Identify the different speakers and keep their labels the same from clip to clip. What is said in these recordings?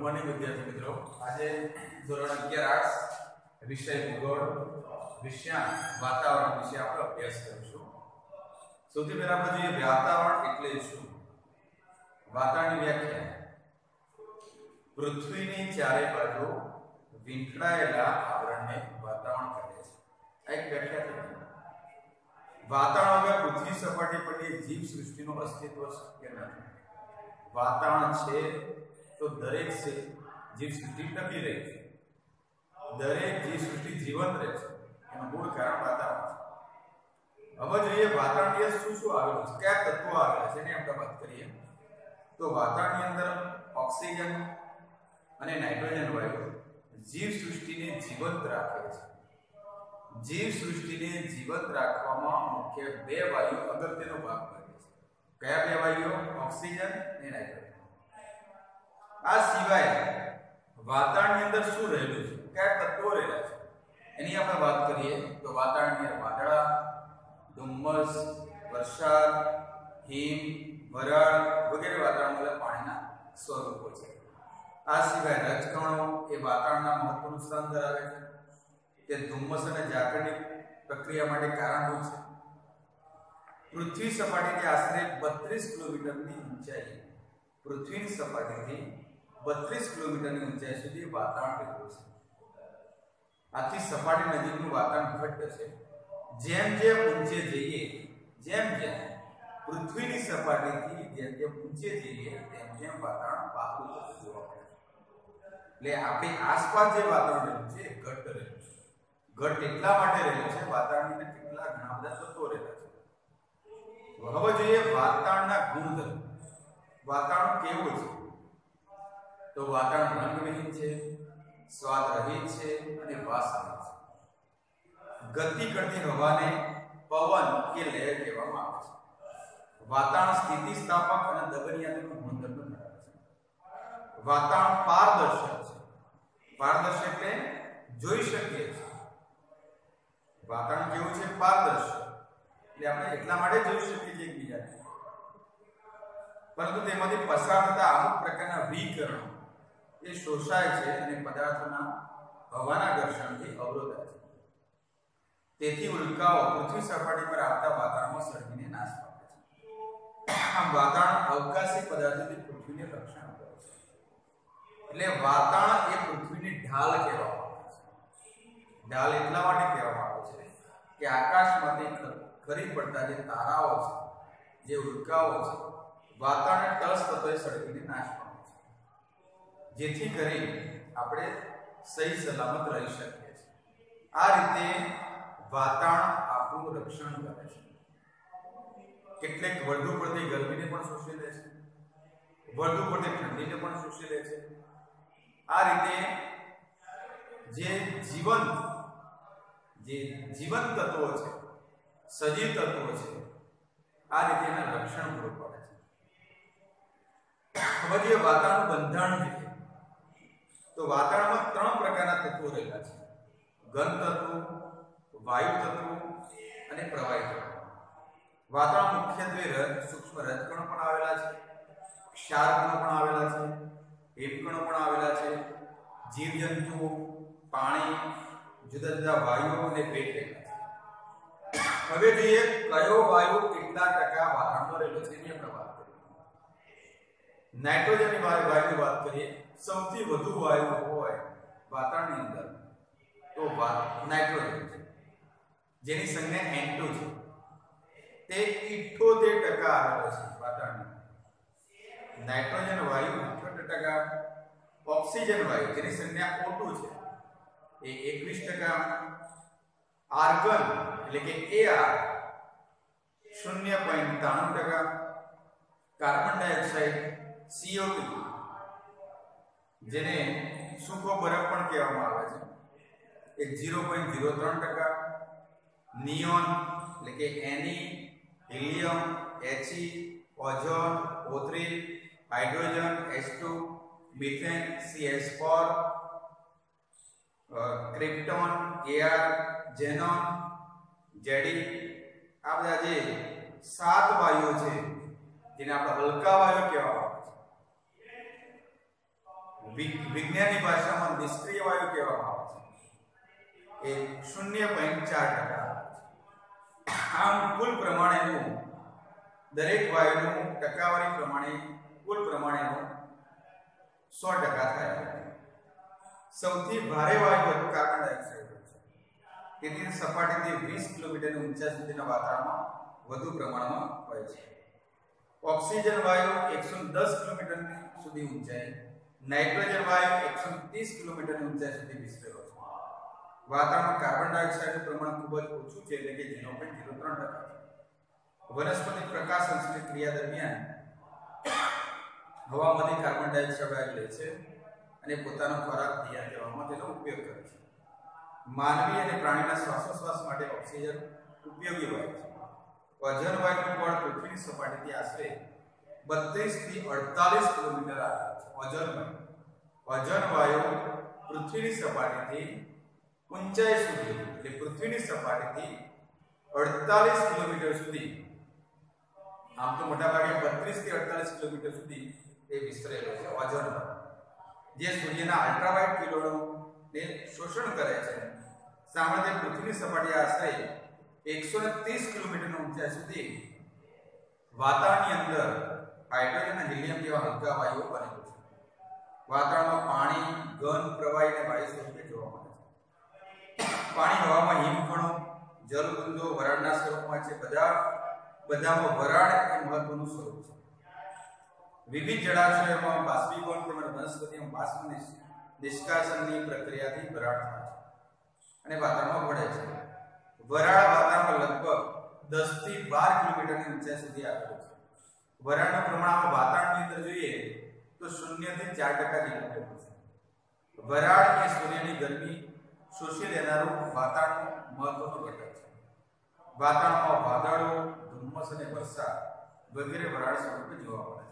Speaker 1: Morning વિદ્યાર્થી મિત્રો, આજે ધોરણ 11 આર્ટ્સ વિષય ભૂગોળ વિજ્ઞાન વાતાવરણ વિશે આપણે અભ્યાસ કરીશું। સૌથી પહેલા આપણે જોઈએ વાતાવરણ એટલે શું। વાતાવરણની વ્યાખ્યા પૃથ્વીની ચારે બાજુ વીંટળાયેલા આવરણને વાતાવરણ કહે છે। આ એક વ્યાખ્યા છે। વાતાવરણ વગર પૃથ્વી સપાટી પરની જીવ સૃષ્ટિનું અસ્તિત્વ શક્ય નથી। વાતાવરણ છે तो दरेक से जीव सृष्टि टकी रही है, दरेक जीव सृष्टि जीवंत रहे है। एનું મૂળ કારણ વાતાવરણ છે। હવે જોઈએ વાતાવરણની શું શું આવેલું છે, કયા તત્વો આવેલા છે એની આપણે વાત કરીએ તો વાતાવરણની અંદર ઓક્સિજન અને નાઇટ્રોજન વાયુ જીવ સૃષ્ટિને જીવંત રાખે છે। જીવ સૃષ્ટિને જીવંત રાખવામાં મુખ્ય બે વાયુ અગત્યનો ભાગ ભજવે છે। કયા બે વાયુઓ? ઓક્સિજન અને નાઇટ્રોજન। આ સિવાય વાતાવરણની અંદર શું રહેલું છે, કયા તત્વો રહેલા છે એની આપણે વાત કરીએ તો વાતાવરણની અંદર વાદળા, ધુમ્મસ, વરસાદ, હિમ, વરાળ વગેરે વાતાવરણમાં પાણીના સ્વરૂપો છે। આ સિવાય રજકણો એ વાતાવરણના મહત્વનું સ્થાન ધરાવે છે। તે ધુમ્મસ અને ઝાકળની પ્રક્રિયા માટે કારણભૂત છે। પૃથ્વી સપાટીથી આશરે 32 કિલોમીટરની ઊંચાઈ, પૃથ્વીની સપાટીથી 32 કિલોમીટરની ઊંચાઈ સુધી વાતાવરણ રહેલું છે। આથી સપાટી નજીકનું વાતાવરણ ઘટ્ટ છે। જેમ જેમ ઊંચે જઈએ, જેમ જેમ પૃથ્વીની સપાટીથી જેમ જેમ ઊંચે જઈએ તેમ તેમ વાતાવરણ પાતળું થતું જોવા મળે છે। એટલે આપણી આસપાસ જે વાતાવરણ રહેલું છે એ ઘટ્ટ રહેલું છે। ઘટ્ટ એટલા માટે રહેલું છે વાતાવરણની અંદર કેટલા ઘણા બધા તત્વો રહેલા છે। હવે જોઈએ વાતાવરણના ગુણધર્મ। વાતાવરણ કેવું છે તો વાતાવરણ રંગવિહીન છે, સ્વાદ રહિત છે અને વાસ રહિત છે। ગતિ કરતી હવાને પવન કે લહેર કહેવામાં આવે છે। વાતાવરણ સ્થિતિસ્થાપક અને દબનિયાનું ગુણધર્મ ધરાવે છે। વાતાવરણ પારદર્શક છે। પારદર્શક એટલે જોઈ શકીએ છીએ। વાતાવરણ કેવું છે? પારદર્શક એટલે આપણે એટલા માટે જોઈ શકીએ છીએ એકબીજાને, પરંતુ તેમાંથી પસાર થતા અમુક પ્રકારના વિકિરણો એ શોષાય છે અને પદાર્થોના હવાના ઘર્ષણથી અવરોધાય છે। તેથી ઉલ્કાઓ પૃથ્વી સપાટી પર આવતા વાતાવરણમાં સળગીને નાશ પામે છે। આમ વાતાવરણ અવકાશી પદાર્થોથી પૃથ્વીને રક્ષણ આપે છે। એટલે વાતાવરણ એ પૃથ્વીની ઢાલ કહેવામાં આવે છે। ઢાલ એટલા માટે કહેવામાં આવે છે કે આકાશમાંથી ખરી પડતા જે તારાઓ છે, જે ઉલ્કાઓ છે, વાતાવરણ ટસ થતો સળગીને નાશ પામે છે, જેથી કરી આપણે સહી સલામત રહી શકીએ છીએ। આ રીતે વાતાવરણ આપણું રક્ષણ કરે છે। કેટલેક વધુ પડતી ગરમીને પણ શોષી લે છે, વધુ પડતી ઠંડીને પણ શોષી લે છે। આ રીતે જે જીવંત તત્વો છે, સજીવ તત્વો છે, આ રીતે એના રક્ષણ પૂરું પાડે છે। હવે જે વાતાવરણ બંધારણ જોઈએ તો વાતાવરણમાં 3 પ્રકારના તત્વો રહેલા છે: ઘન તત્વો, વાયુ તત્વો અને પ્રવાહી તત્વો। વાતાવરણ મુખ્યત્વે સૂક્ષ્મ રજકણો પણ આવેલા છે, ક્ષારકણો પણ આવેલા છે, હિમકણો પણ આવેલા છે, જીવજંતુઓ, પાણી, જુદા જુદા વાયુઓ અને ભેજ રહેલા છે। હવે જોઈએ કયો વાયુ કેટલા ટકા વાતાવરણમાં રહેલો છે એની આપણે વાત કરીએ। નાઇટ્રોજનની વાયુની વાત કરીએ, સૌથી વધુ વાયુ હોય વાતાવરણની અંદર તો નાઇટ્રોજન છે, જેની સંજ્ઞા N2 છે। તે 78% આવેલો છે વાતાવરણમાં। નાઇટ્રોજન વાયુ 78%, ઓક્સિજન વાયુ જેની સંજ્ઞા O2 છે એ 21%, આર્ગન એટલે કે AR 0.93%, કાર્બન ડાયોક્સાઇડ CO2 જેને સૂકો બરફ પણ કહેવામાં આવે છે એ 0.03%, નિયોન એટલે કે Ne, helium, He, ozone O3, hydrogen H2, methane CH4, krypton Kr, xenon Ze, આ બધા જે 7 વાયુઓ છે જેને આપણે હલકા વાયુ કહેવામાં આવે છે। વિજ્ઞાનની ભાષામાં નિષ્ક્રિય વાયુ કહેવામાં આવે છે એ 0.4%. આમ કુલ પ્રમાણેનું દરેક વાયુનું ટકાવારી પ્રમાણે કુલ પ્રમાણેનું 100% થાય છે. સૌથી ભારે વાયુ કાર્બન ડાયોક્સાઇડ છે. તેથી સપાટીથી 20 કિલોમીટરની ઊંચાઈ સુધીના વાતાવરણમાં વધુ પ્રમાણમાં હોય છે. ઓક્સિજન વાયુ 110 કિલોમીટર સુધી ઊંચાઈ, નાઇટ્રોજન વાયુ 130 કિલોમીટરની ઊંચાઈ સુધી વિસ્તરેલો છે. વાતાવરણમાં કાર્બન ડાયોક્સાઇડનું પ્રમાણ ખૂબ જ ઓછું છે, એટલે કે 0.03%. વનસ્પતિ પ્રકાશ સંશ્લેષણ ક્રિયા દરમિયાન હવામાંથી કાર્બન ડાયોક્સાઇડ લે છે અને પોતાનો ખોરાક તૈયાર કરવામાં તેનો ઉપયોગ કરે છે. માનવી અને પ્રાણીના શ્વાસોશ્વાસ માટે ઓક્સિજન ઉપયોગી હોય છે. ઓઝોન વાયુનું બળ પૃથ્વીની સપાટીથી આશરે 32 થી 48 કિલોમીટર આવેલું છે. ઓઝોન વાયુ પૃથ્વીની સપાટીથી ઊંચાઈ સુધી, એટલે પૃથ્વીની સપાટીથી 48 કિલોમીટર સુધી, આમ તો મોટા ભાગે 32 થી 48 કિલોમીટર સુધી એ વિસ્તરેલો છે. ઓઝોન જે સૂર્યના અલ્ટ્રાવાયોલેટ કિરણોને શોષણ કરે છે. સામાન્ય પૃથ્વીની સપાટી આશરે 130 કિલોમીટરની ઊંચાઈ સુધી વાતાવરણની અંદર હાઇડ્રોજન અને હિલિયમ જેવા હલકા વાયુઓ બનેલું છે. વાતાવરણમાં પાણી ઘન, પ્રવાહી અને વાયુ સ્વરૂપે જોવા મળે છે. પાણી હવામાં હિમકણો, જલબુંદો વરાળના સ્વરૂપમાં છે. બધામાં વરાળ એ મહત્વનું સ્વરૂપ છે. વિવિધ જળાશયોમાં બાષ્પીભવન તેમજ વનસ્પતિઓમાં બાષ્પ નિષ્કાશનની પ્રક્રિયાથી વરાળ થાય છે અને વાતાવરણમાં ભળે છે. વરાળ વાતાવરણમાં લગભગ 10 થી 12 કિલોમીટરની ઊંચાઈ સુધી આવેલું છે. વરાળનું પ્રમાણ વાતાવરણની અંદર જોઈએ તો 0 થી 4% જેટલું છે. વરાળ એ સૂર્યની ગરમી શોષી લેનારું વાતાવરણનું મહત્વનું ઘટક છે. વાતાવરણમાં વાદળો, ધુમ્મસ અને વરસાદ વગેરે વરાળ સ્વરૂપે જોવા મળે છે.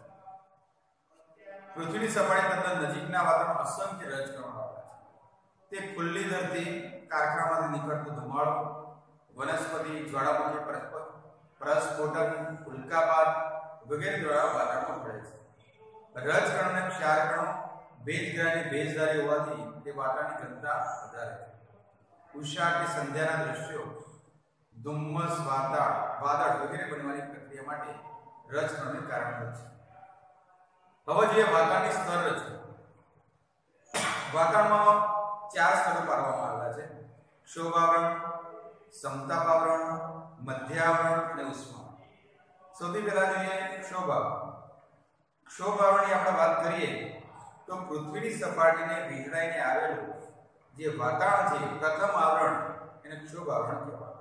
Speaker 1: પૃથ્વીની સપાટી તદ્દન નજીકના વાતાવરણમાં અસંખ્ય રજકણો આવે છે. તે ખુલ્લી ધરતી, કારખાનામાંથી નીકળતો ધુમાડો, વનસ્પતિ, જ્વાળામુખી પ્રસ્ફોટન, ઉલ્કાપાત વગેરે દ્વારા વાતાવરણમાં ભળે છે. રજકણો અને ક્ષારકણો ભેજગ્રાહી ભેજધારી હોવાથી તે વાતાવરણની ઘનતા વધારે છે. ઉષા કે સંધ્યાના દ્રશ્યો, ધુમ્મસ, વાદળ વગેરે બનવાની પ્રક્રિયા માટે રજકણોને કારણભૂત છે. હવે જે વાતાવરણની સ્તર રચના, વાતાવરણમાં 4 સ્તરો પાડવામાં આવેલા છે: ક્ષોભાવરણ, સમતાપાવરણ, મધ્યાવરણ અને ઉષ્મા. સૌથી પહેલા જોઈએ ક્ષોભાવરણ. ક્ષોભાવરણની આપણે વાત કરીએ તો પૃથ્વીની સપાટીને વીંટળાઈને આવેલું જે વાતાવરણ છે, પ્રથમ આવરણ એને ક્ષોભાવરણ કહેવાય.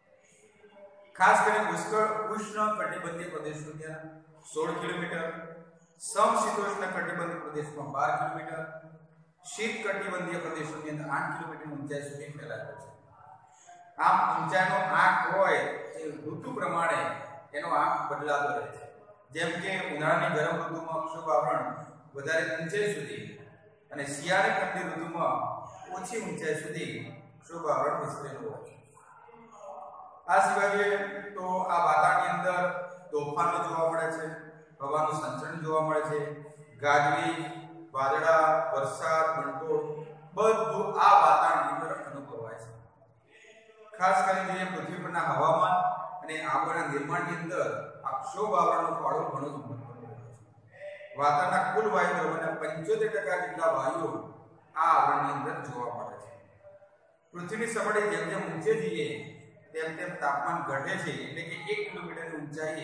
Speaker 1: ખાસ કરીને ઉષ્ણ કટિબંધીય પ્રદેશોની 16 કિલોમીટર, સમશીતોષ્ણ કટિબંધીય પ્રદેશમાં 12 કિલોમીટર, શીત કટિબંધીય પ્રદેશોની અંદર 8 કિલોમીટરની ઊંચાઈ સુધી ફેલાયેલો છે. આમ ઊંચાઈનો આંક હોય એ ઋતુ પ્રમાણે એનો આંક બદલાતો રહે છે. જેમ કે ઉનાળાની ગરમ ઋતુમાં ક્ષોભાવરણ વધારે ઊંચાઈ સુધી અને શિયાળાની ઠંડી ઋતુમાં ઓછી ઊંચાઈ સુધી ક્ષોભાવરણ વિસ્તરેલું હોય છે. આ સિવાય તો આ વાતાવરણની અંદર તોફાનો જોવા મળે છે, હવાનું સંચરણ જોવા મળે છે, ગાજવીજ, વાદળા, વરસાદ, વંટોળ બધું આ વાતાવરણની અંદર અનુભવાય છે. ખાસ કરીને પૃથ્વી પરના હવામાન અને આબોહવાના નિર્માણની અંદર આ ક્ષોભાવરણનો ફાળો ઘણો જ મહત્વનો છે. વાતાવરણના કુલ વાયુ દ્રવ્યના 75% જેટલા વાયુઓ આ આવરણની અંદર જોવા મળે છે. પૃથ્વીની સપાટી જેમ જેમ ઊંચે જઈએ તેમ તેમ તાપમાન ઘટે છે, એટલે કે 1 કિલોમીટરની ઊંચાઈએ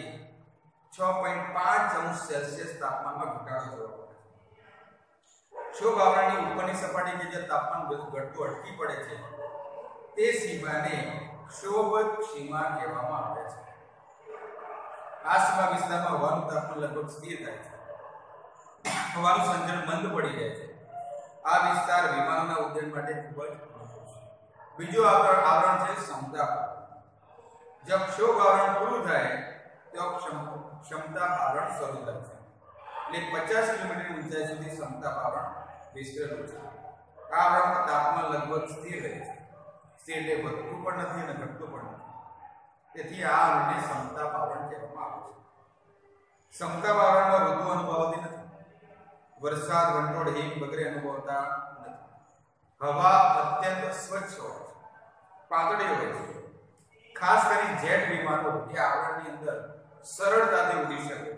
Speaker 1: 6.5°C તાપમાનમાં ઘટાડો જોવા મળે છે. ક્ષોભાવરણની ઉપરની સપાટી કે જે તાપમાન ઘટતું અટકી પડે છે તે સીમાને ક્ષોભ સીમા કહેવામાં આવે છે. આ સીમા વિસ્તારમાં હવાનું તાપમાન લગભગ સ્થિર થાય છે. હવાનું સંચરણ મંદ પડી જાય છે. આ વિસ્તાર વિમાનોના ઉડ્ડયન માટે ખૂબ જ મહત્વનો છે. બીજું આવરણ છે સમતાપાવરણ. जब क्षोभ आवरण पूરું થાય તો ક્ષમતા આવરણ શરૂ થાય છે. એટલે 50 કિલોમીટર ઊંચાઈ સુધી ક્ષમતા આવરણ વિસ્તરેલું છે. આ આવરણમાં તાપમાન લગભગ સ્થિર રહે છે. સ્થિર એટલે વધતું પણ નથી અને ઘટતું પણ નથી. તેથી આ આવરણને સમતા આવરણ કહેવામાં આવે છે. સમતા આવરણમાં ઋતુ અનુભવાતી નથી. વરસાદ, વંટોળ, હિમ વગેરે અનુભવતા નથી. હવા અત્યંત સ્વચ્છ હોય છે, પાતળી હોય છે. ખાસ કરીને જેટ વિમાનો એ આવરણની અંદર સરળતાથી ઉડી શકે છે.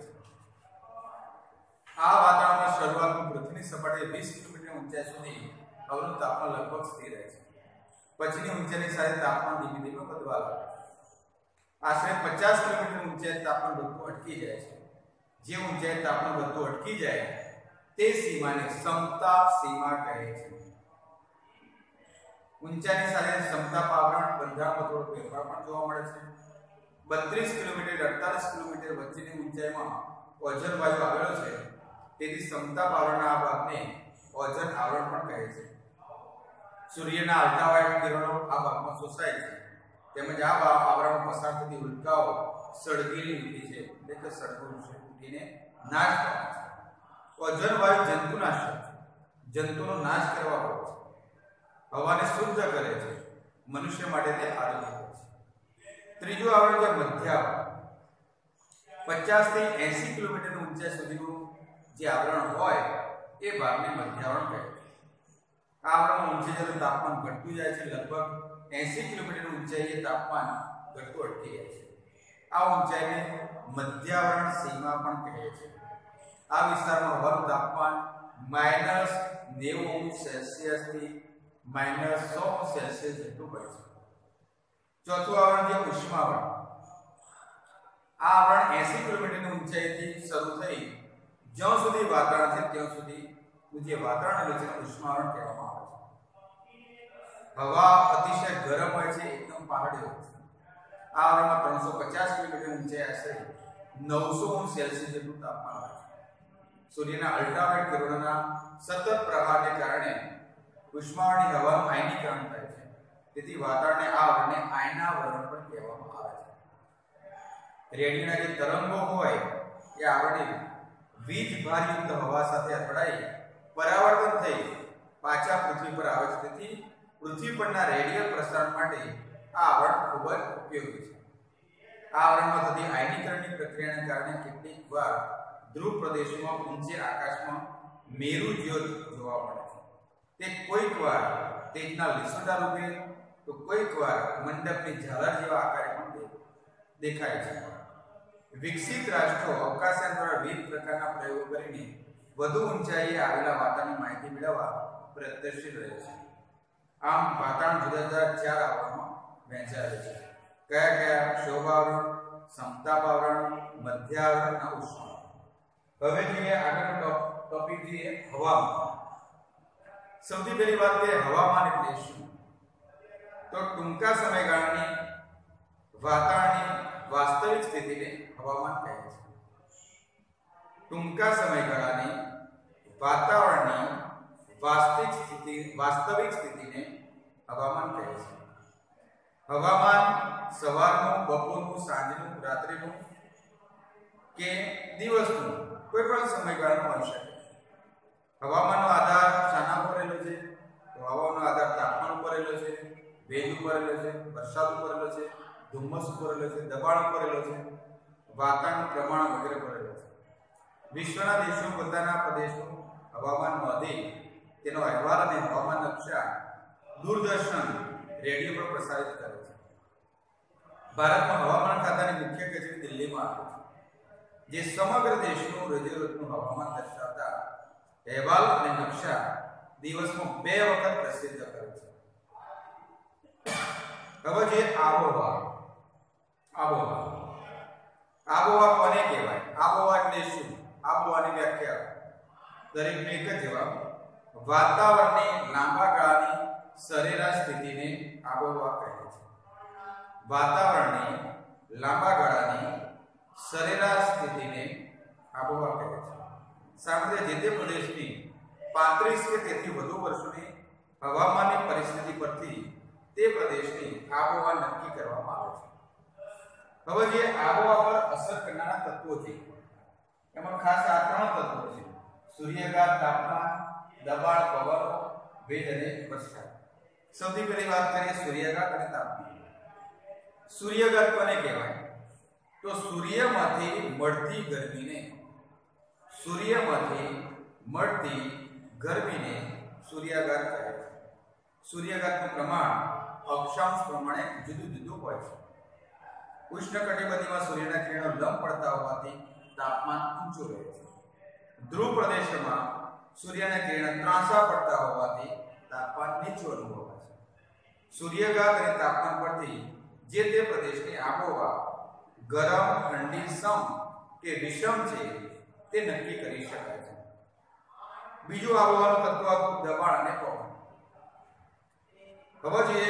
Speaker 1: આ વાતાવરણમાં શરૂઆતમાં પૃથ્વીની સપાટીએ 20 કિલોમીટર ઊંચાઈ સુધી હવાનું તાપમાન લગભગ સ્થિર રહે છે. પછીની ઊંચાઈની સાથે તાપમાન ધીમે ધીમે વધવા લાગે છે. આશરે 50 કિલોમીટર ઊંચાઈ તાપમાન વધતું અટકી જાય છે. જે ઊંચાઈ તાપમાન વધતું અટકી જાય તે સીમાને સમતાપ સીમા કહે છે. ઊંચાઈની સાથે સમતાપ આવરણ બંધારણમાં થોડો ફેરફાર પણ જોવા મળે છે. 32 કિલોમીટર 48 કિલોમીટર વચ્ચેની ઊંચાઈમાં ઓઝોન વાયુ આવેલો છે. તેથી સમતાપ આવરણના આ ભાગને ઓઝોન આવરણ પણ કહે છે. સૂર્યના અલ્ટ્રાવાયોલેટ કિરણો આ ભાગમાં શોષાય છે. તેમજ આ આવરણમાં પસાર થતી ઉલ્કાઓ સળગેલી ઉઠી છે, એટલે કે સળગેલી ઉઠીને નાશ કરે છે. ઓઝોન વાયુ જંતુનાશક છે, જંતુનો નાશ કરવા વાળો છે, હવાને શુદ્ધ કરે છે, મનુષ્ય માટે તે આરોગ્યકર છે. ત્રીજું આવરણ છે મધ્ય આવરણ. 50 થી 80 કિલોમીટર ઊંચાઈ સુધીનું જે આવરણ હોય એ ભાગને મધ્ય આવરણ કહે છે. આ આવરણમાં ઊંચાઈ જતાં તાપમાન ઘટતું જાય છે. લગભગ 80 કિલોમીટર ઊંચાઈએ તાપમાન ઘટતું અટકી જાય છે. આ ઊંચાઈને મધ્ય આવરણ સીમા પણ કહે છે. આ વિસ્તારમાં હવાનું તાપમાન -90°C થી -100°C જેટલું હોય છે. ચોથું આવરણ છે ઉષ્માવરણ. આ આવરણ 80 કિલોમીટરની ઊંચાઈથી શરૂ થઈ જ્યાં સુધી વાતાવરણ છે ત્યાં સુધી જે વાતાવરણ છે ઉષ્માવરણ કહેવામાં આવે છે. હવા અતિશય ગરમ હોય છે, એકદમ પહાડી હોય છે. આ આવરણમાં 350 કિલોમીટર ઊંચાઈ આશરે 900°C જેટલું તાપમાન હોય છે. સૂર્યના અલ્ટ્રાવાયોલેટ કિરણોના સતત પ્રવાહને કારણે ઉષ્માવાળી હવાનું આયનીકરણ થાય છે. તેથી વાતાવરણને આ આવરણને આયનાવરણ પણ કહેવામાં આવે છે. રેડિયોના જે તરંગો હોય એ આવરણે વીજભારયુક્ત હવા સાથે અથડાઈ પરાવર્તન થઈ પાછા પૃથ્વી પર આવે છે. તેથી પૃથ્વી પરના રેડિયો પ્રસારણ માટે આ આવરણ ખૂબ જ ઉપયોગી છે. આ આવરણમાં થતી આયનીકરણની પ્રક્રિયાને કારણે કેટલીક વાર ધ્રુવ પ્રદેશોમાં ઊંચે આકાશમાં મેરુ જ્યોત જોવા મળે છે. તે કોઈક વાર તેજના લીસોટા રૂપે તો કોઈક વાર મંડપની ઝાલર જેવા આકારે પણ દેખાય છે. વિકસિત રાષ્ટ્રો અવકાશયાન દ્વારા વિવિધ પ્રકારના પ્રયોગો કરીને વધુ ઊંચાઈએ આવેલા વાતાવરણની માહિતી મેળવવા પ્રયત્નશીલ રહે છે. આમ વાતાવરણ જુદા જુદા 4 આવરણમાં વહેંચાયેલું છે. કયા કયા? શોભાવરણ, સમતાપાવરણ, મધ્ય આવરણ અને ઉષ્માવરણ. હવે જોઈએ આગળનો ટોપિક જોઈએ હવામાન. સૌથી પહેલી વાત કે હવામાન એટલે શું? તો ટૂંકા સમયગાળાની વાતાવરણની વાસ્તવિક સ્થિતિને હવામાન કહે છે. ટૂંકા સમયગાળાની વાતાવરણની વાસ્તવિક સ્થિતિને હવામાન કહે છે. હવામાન સવારનું, બપોરનું, સાંજનું, રાત્રિનું કે દિવસનું કોઈ પણ સમયગાળાનું હોઈ શકે. હવામાનનો આધાર શાના પર રહેલો છે? તો હવામાનનો આધાર તાપમાન ઉપર રહેલો છે, ભેજ ઉપર રહેલો છે, વરસાદ ઉપર રહેલો છે, ધુમ્મસ ઉપર રહેલો છે, દબાણ ઉપર રહેલો છે, વાતાવરણનું પ્રમાણ વગેરે પર રહેલો છે. વિશ્વના દેશો પોતાના પ્રદેશનું હવામાન નોંધે તેનો અહેવાલ અને હવામાન નકશા દૂરદર્શન રેડિયો પર પ્રસારિત કરે છે. ભારતમાં હવામાન ખાતાની મુખ્ય કચેરી દિલ્હીમાં આવેલી છે, જે સમગ્ર દેશનું રોજેરોજનું હવામાન દર્શાવતા અહેવાલ અને નકશા દિવસમાં 2 વખત પ્રસિદ્ધ કરે છે. હવે જે આબોહવા કોને કહેવાય? આબોહવા એટલે શું? આબોહવાની વ્યાખ્યા દરેકને એક જ જવાબ: વાતાવરણની લાંબા ગાળાની સરેરાશ સ્થિતિને આબોહવા કહે છે. વાતાવરણની લાંબા ગાળાની સરેરાશ સ્થિતિને આબોહવા કહે છે. સામાન્ય જે તે પ્રદેશની 35 કે તેથી વધુ વર્ષોની હવામાનની પરિસ્થિતિ પરથી તે પ્રદેશની આબોહવા નક્કી કરવામાં આવે છે. હવે જે આબોહવા પર અસર કરનારા તત્વો છે એમાં ખાસ આ 3 તત્વો છે: સૂર્યઘાત, તાપમાન, દબાણ, પવનો, ભેજ અને વરસાદ. સૌથી પહેલી વાત કરીએ સૂર્યઘાત અને તાપમાન. સૂર્યઘાત કોને કહેવાય? તો સૂર્યમાંથી મળતી મળતી ગરમીને સૂર્યાઘાત કહે છે. સૂર્યાઘાતનું પ્રમાણ અક્ષાંશ પ્રમાણે જુદું જુદું હોય છે. ઉષ્ણકટિબંધીમાં સૂર્યના કિરણો લંબ પડતા હોવાથી તાપમાન ઊંચું રહે છે. ધ્રુવ પ્રદેશમાં સૂર્યના કિરણો ત્રાંસા પડતા હોવાથી તાપમાન નીચું અનુભવાય છે. સૂર્યાઘાત અને તાપમાન પરથી જે તે પ્રદેશની આબોહવા ગરમ, ઠંડી, સમ કે વિષમ છે તે નક્કી કરી શકાય છે. બીજું આબોહવાનું તત્વ દબાણ અને પવન. ખબર જોઈએ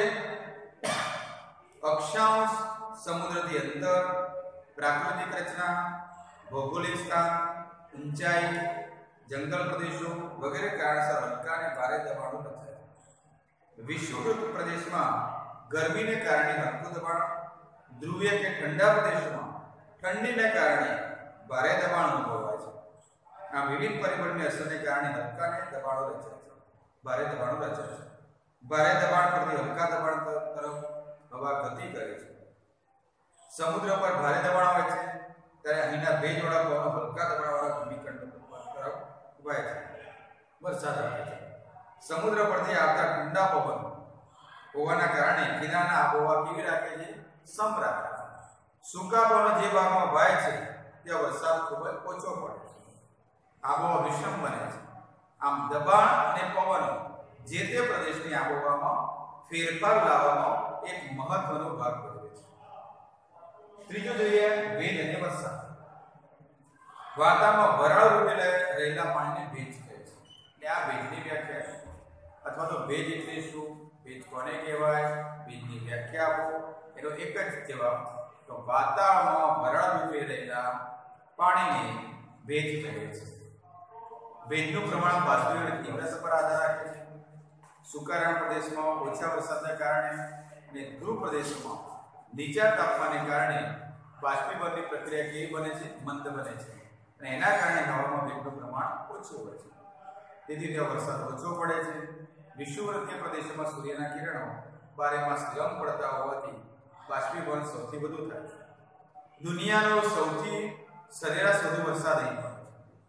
Speaker 1: અક્ષાંશ સમુદ્રથી અંતર, પ્રાકૃતિક રચના, ભૌગોલિક સ્થાન, ઊંચાઈ, જંગલ પ્રદેશો વગેરે કારણસર હલકા અને ભારે દબાણો રચાય. વિષુવવૃત્ત પ્રદેશમાં ગરમીને કારણે હલકું દબાણ, ધ્રુવીય કે ઠંડા પ્રદેશોમાં ઠંડીને કારણે ભારે દબાણ અનુભવાય છે. આ વિવિધ પરિબળની અસરને કારણે હલકા અને દબાણો રચાય છે, ભારે દબાણો રચાય છે. ભારે દબાણ પરથી હલકા દબાણ તરફ હવા ગતિ કરે છે. સમુદ્ર પર ભારે દબાણ હોય છે ત્યારે અહીંના ભેજવાળા પવનો હલકા દબાણવાળા ભૂમિખંડ તરફ ઉભાય છે, વરસાદ આવે છે. સમુદ્ર પરથી આવતા ઠંડા પવન હોવાના કારણે કિનારાના આબોહવા કેવી રાખે છે? સમ રાખે છે. સૂકા પવનો જે ભાગમાં વહાય છે ત્યાં વરસાદ ખૂબ જ ઓછો પડે છે, આબોહવા વિષમ બને છે. આમ દબાણ અને પવનો જે તે પ્રદેશની આબોહવામાં ફેરફાર લાવવામાં એક મહત્વનો ભાગ ભજવે છે. ત્રીજું જોઈએ ભેજ અને વરસાદ. વાતાવરણમાં વરાળ રૂપે રહેલા પાણીને ભેજ કહે છે. એટલે આ ભેજની વ્યાખ્યા અથવા તો ભેજ એટલે શું, ભેજ કોને કહેવાય, ભેજની વ્યાખ્યા આપો. એનો એક જ જવાબ તો વાતાવરણમાં વરાળ રૂપે રહેલા પાણીને ભેજ કહે છે. ભેજનું પ્રમાણ બાષ્પીભવનની તીવ્રતા પર આધાર રાખે છે. સૂકા રણ પ્રદેશમાં ઓછા વરસાદના કારણે અને ધ્રુવ પ્રદેશમાં નીચા તાપમાનને કારણે બાષ્પીભવનની પ્રક્રિયા કેવી બને છે? મંદ બને છે અને એના કારણે હવામાં ભેજનું પ્રમાણ ઓછું હોય છે. તેથી ત્યાં વરસાદ ઓછો પડે છે. વિષુવવૃત્તીય પ્રદેશોમાં સૂર્યના કિરણો બારેમાસ લંબ પડતા હોવાથી બાષ્પીભવન સૌથી વધુ થાય છે. દુનિયાનો સૌથી સરેરાશ વધુ વરસાદ અહીં પડે છે.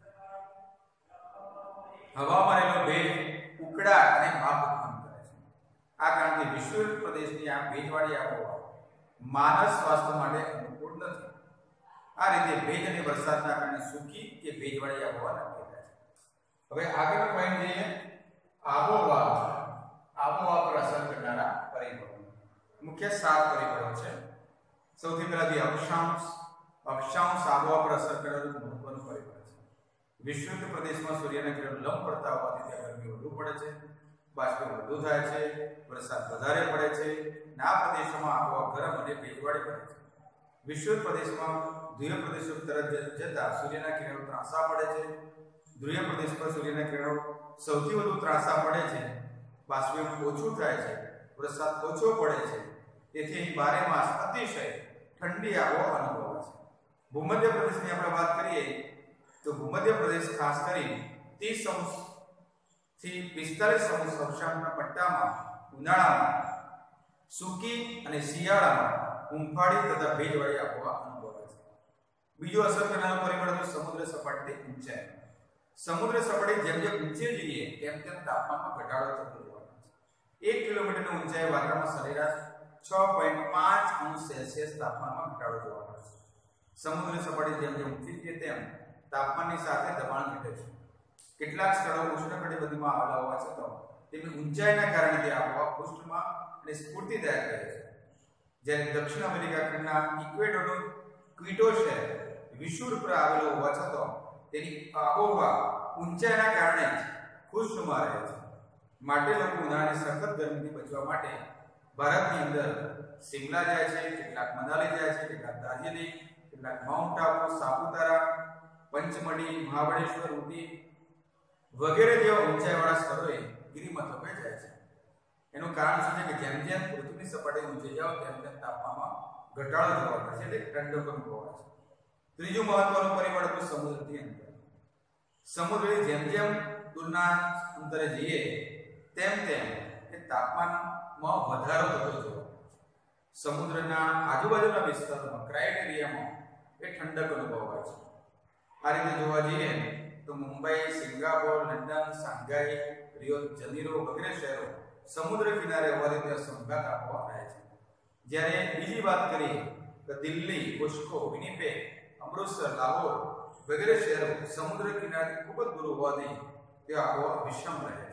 Speaker 1: હવામાં રહેલો ભેજ ઉકળાટ અને ભાપ ઉત્પન્ન કરે છે. આ કારણથી વિષુવવૃત્ત પ્રદેશની આ ભેજવાળી આબોહવા માનવ સ્વાસ્થ્ય માટે અનુકૂળ નથી. આ રીતે ભેજ અને વરસાદના કારણે સૂકી કે ભેજવાળી આબોહવા નક્કી થાય છે. હવે આગળનો પોઈન્ટ જોઈએ આબોહવા પર અસર કરનારા પરિબળો. મુખ્ય 7 પરિબળો છે. સૌથી પહેલા અક્ષાંશ આબોહવા પર અસર કરનારું મહત્વનું પરિબળ છે. વિષુવવૃત્ત પ્રદેશમાં સૂર્યના કિરણો લંબ પડતા હોવાથી ત્યાં ગરમી વધુ પડે છે, બાષ્પીભવન વધુ થાય છે, વરસાદ વધારે પડે છે. આ પ્રદેશોમાં આબોહવા ગરમ અને ભેજવાળી બને છે. વિષુવવૃત્ત પ્રદેશમાં ધ્રુવીય પ્રદેશો તરફ જતા સૂર્યના કિરણો ત્રાંસા પડે છે. ધ્રુવીય પ્રદેશ પર સૂર્યના કિરણો સૌથી વધુ ત્રાંસા પડે છે, બાષ્પીભવન ઓછું થાય છે, વરસાદ ઓછો પડે છે. તેથી અહીં બારેમાસ અતિશય ઠંડી આબોહવા અનુભવાય છે. ભૂમધ્ય પ્રદેશની આપણે વાત કરીએ તો ભૂમધ્ય પ્રદેશ ખાસ કરી 30° થી 45° અક્ષાંશના પટ્ટામાં ઉનાળામાં સૂકી અને શિયાળામાં હૂંફાળી તથા ભેજવાળી આબોહવા અનુભવાય છે. બીજો અસર કરનારો પરિબળ તો સમુદ્ર સપાટીની ઊંચાઈ. સમુદ્ર સપાટી જેમ જેમ ઊંચે જઈએ તેમ તેમ તાપમાનમાં ઘટાડો થતો જોવા મળે છે. 1 કિલોમીટરની ઊંચાઈ વાતાવરણમાં સરેરાશ 6.5°C તાપમાનમાં ઘટાડો જોવા મળે છે. સમુદ્ર સપાટી જેમ જેમ ઊંચી જઈએ તેમ તાપમાનની સાથે દબાણ ઘટે છે. કેટલાક સ્થળો ઉષ્ણકટિબંધમાં આવેલા હોવા છતાં તેમની ઊંચાઈના કારણે તે આબોહવા પૃષ્ઠમાં અને સ્ફૂર્તિદાયક રહે છે. જ્યારે દક્ષિણ અમેરિકા ખંડના ઇક્વેડોરનું ક્વિટો શહેર વિષુવવૃત્ત પર આવેલો હોવા છતાં તેની આબોહવા ઊંચાઈના કારણે ખુશનુમા રહે છે. માટે લોકો ઉનાળાની સખત ગરમીથી બચવા માટે ભારતની અંદર શિમલા જાય છે, કેટલાક મનાલી જાય છે, કેટલાક દાર્જિલિંગ, કેટલાક માઉન્ટ આબુ, સાપુતારા, પંચમઢી, મહાબળેશ્વર, ઉટી વગેરે જેવા ઊંચાઈવાળા સ્થળોએ ગિરિમથકોએ જાય છે. એનું કારણ શું છે કે જેમ જેમ પૃથ્વીની સપાટી ઊંચી જાવ તેમ તેમ તાપમાનમાં ઘટાડો જોવા મળે છે, એટલે ઠંડક અનુભવાય છે. ત્રીજું મહત્વનું પરિબળ હતું સમુદ્રથી અંતર. સમુદ્રથી જેમ જેમ દૂરના અંતરે જઈએ તેમ તેમ એ તાપમાનમાં વધારો થતો જોવા મળે છે. સમુદ્રના આજુબાજુના વિસ્તારોમાં ક્રાઇટેરિયામાં એ ઠંડક અનુભવાય છે. આ રીતે જોવા જઈએ तो Mumbai, Singapore, London, Shanghai, Rio Janeiro वगैरह शहरों समुद्र किनारे होवाથી ત્યાં સંઘાત આબોહવા રહે છે। જ્યારે બીજી વાત કરીએ તો દિલ્હી, મોસ્કો, વિનિપેગ, અમૃતસર, લાહોર વગેરે શહેરો સમુદ્ર કિનારે ખૂબ જ દૂર હોવાથી ત્યાં આબોહવા વિષમ રહે છે।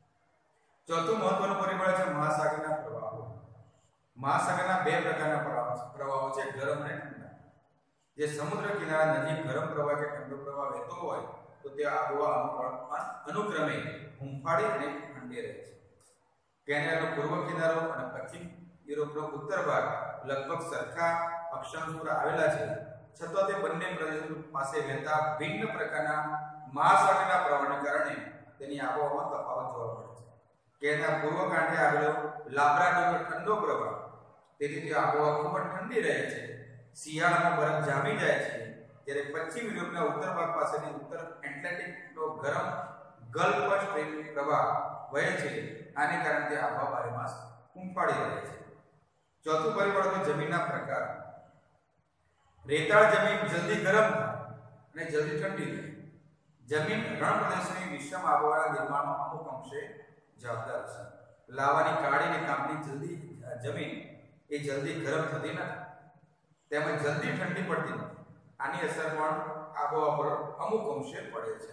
Speaker 1: ચોથું મહત્વનું પરિબળ છે મહાસાગરના પ્રવાહો। મહાસાગરના બે પ્રકારના પ્રવાહો છે, ગરમ અને ઠંડા। જે સમુદ્ર કિનારા નજીક ગરમ પ્રવાહ કે ઠંડો પ્રવાહ વહેતો હોય તો તે આબોહવા અનુક્રમે હુંફાળી અને ઠંડી રહે છે। કેનેડાનો પૂર્વ કિનારો અને પશ્ચિમ યુરોપનો ઉત્તર ભાગ લગભગ સરખા અક્ષાંશ પર આવેલા છે, છતાં તે બંને પ્રદેશો પાસે વહેતા ભિન્ન પ્રકારના મહાસાગરના પ્રવાહને કારણે તેની આબોહવામાં તફાવત જોવા મળે છે। કેનેડા પૂર્વ કાંઠે આવેલો લાબ્રાડોરનો ઠંડો પ્રવાહ, તેથી તે આબોહવા ખૂબ જ ઠંડી રહે છે। શિયાળામાં બરફ જામી જાય છે, જ્યારે પશ્ચિમ યુરોપના ઉત્તર ભાગ પાસેની ઉત્તર એટલાન્ટિકનો ગરમ ગલ્ફ સ્ટ્રીમ પ્રવાહ વહે છે, આને કારણે તે આબોહવા બારે માસ હુંફાળી રહે છે। ચોથું પરિબળ છે જમીનના પ્રકાર। રેતાળ જમીન જલ્દી ગરમ થાય અને જલ્દી ઠંડી રહે। જમીન રણ પ્રદેશની વિષમ આબોહવાના નિર્માણમાં અમુક અંશે જવાબદાર છે। લાવાની કાળી અને કામની જમીન એ જલ્દી ગરમ થતી નથી, તેમજ જલ્દી ઠંડી પડતી નથી। આની અસર પણ આબોહવા પર અમુક અંશે પડે છે।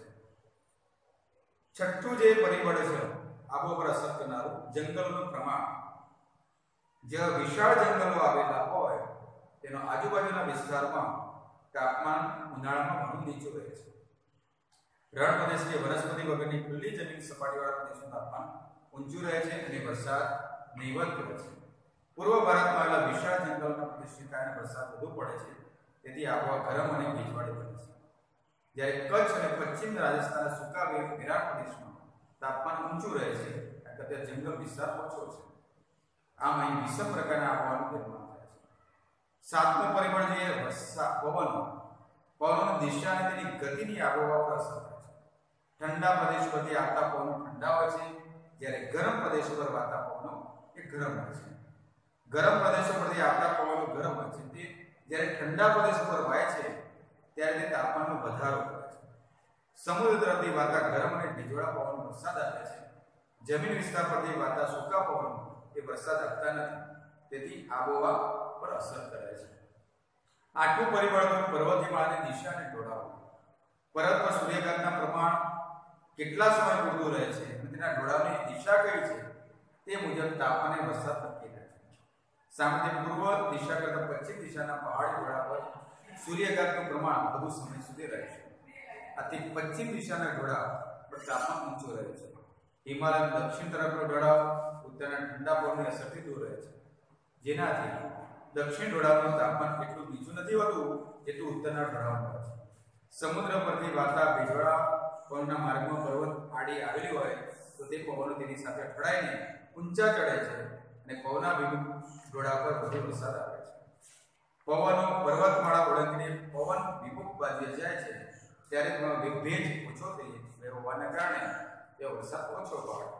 Speaker 1: છઠ્ઠું જે પરિબળ છે આબોહવા પર અસર કરનારું જંગલોનું પ્રમાણ। જે વિશાળ જંગલો આવેલા હોય તેનો આજુબાજુના વિસ્તારમાં તાપમાન ઉનાળામાં ઘણું નીચું રહે છે। રણ પ્રદેશ કે વનસ્પતિ વગરની ખુલ્લી જમીન સપાટીવાળા પ્રદેશનું તાપમાન ઊંચું રહે છે અને વરસાદ નહીવત પડે છે। પૂર્વ ભારતમાં આવેલા વિશાળ જંગલોના પ્રદેશને કારણે વરસાદ વધુ પડે છે, તેથી આબોહવા ગરમ અને ભેજવાળી બને છે। જ્યારે કચ્છ અને પશ્ચિમ રાજસ્થાનના સૂકા વિરાટ પ્રદેશમાં તાપમાન ઊંચું રહે છે, કારણ કે જંગલ વિસ્તાર ઓછો છે। આમ અહીં વિષમ પ્રકારના આબોહવાનું નિર્માણ થાય છે। સાતમું પરિબળ જે પવનો। પવનોની દિશા અને તેની ગતિની આબોહવા પર અસર થાય છે। ઠંડા પ્રદેશ પરથી આવતા પવનો ઠંડા હોય છે, જ્યારે ગરમ પ્રદેશો પર વાતા પવનો એ ગરમ હોય છે। ગરમ પ્રદેશો પરથી આવતા પવનો ગરમ હોય છે, તે જ્યારે ઠંડા પ્રદેશો પર વાય છે ત્યારે તે તાપમાનમાં વધારો કરે છે। સમુદ્ર તરફથી વાતા ગરમ અને ભેજવાળા પવનો વરસાદ આપે છે, જમીન વિસ્તાર પરથી વાતા સૂકા પવનો એ વરસાદ આપતા નથી, તેથી આબોહવા પર અસર કરે છે। આઠમું પરિબળ પર્વતમાળાની દિશા અને ઢોળાવ। પર્વત પર સૂર્યપ્રકાશના પ્રમાણ કેટલા સમય પૂરતું રહે છે અને તેના ઢોળાવની દિશા કઈ છે તે મુજબ તાપમાન અને વરસાદ નક્કી થાય છે। સામાન્ય પૂર્વ દિશા કરતાં પશ્ચિમ દિશાના પહાડી ઢોળાવ પર સૂર્યપ્રકાશનું પ્રમાણ વધુ સમય સુધી રહે છે, આથી પશ્ચિમ દિશાના ઢોળાવ પર તાપમાન ઊંચું રહે છે। હિમાલયના દક્ષિણ તરફનો ઢોળાવ ઉત્તરના ઠંડા પવનની અસરથી દૂર રહે છે, જેનાથી દક્ષિણ ઢોળાવનું તાપમાન એટલું નીચું નથી હોતું જેટલું ઉત્તરના ઢોળાવમાં હોય છે। સમુદ્ર પરથી વાતા ભેજવાળા પવનના માર્ગમાં પર્વત આડી આવેલી હોય તો તે પવનો તેની સાથે અથડાઈને ઊંચા ચડે છે અને પવનાભિમુખ ઢોળાવ પર વધુ વરસાદ આપે છે। પવનો પર્વતમાળા ઓળંગીને પવન વિમુખ બાજુએ જાય છે ત્યારે તેમાં ભેજ ઓછો થઈ હોવાના કારણે તે વરસાદ ઓછો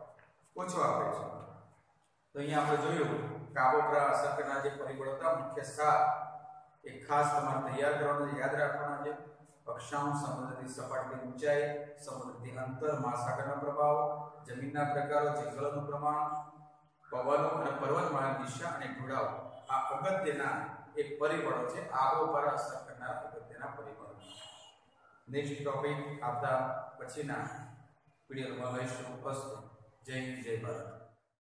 Speaker 1: આપે છે। તો અહીંયા આપણે જોયું કે આબોહવા પર અસર કરનાર જે પરિબળો હતા મુખ્ય 7 એ ખાસ તમારે તૈયાર કરવાના, યાદ રાખવાના છે। અક્ષાંશ, સમુદ્રની સપાટીની ઊંચાઈ, સમુદ્રથી અંતર, મહાસાગરના પ્રભાવ, જમીનના પ્રકારો, જંગલોનું પ્રમાણ, પવનો અને પર્વતમાળાની દિશા અને ઢોળાવ આ અગત્યના એક પરિબળો છે, આબોહવા પર અસર કરનાર અગત્યના પરિબળો। નેક્સ્ટ ટોપિક આવતા પછીના વિડીયોમાં લઈશું। જય હિન્દ, જય ભારત।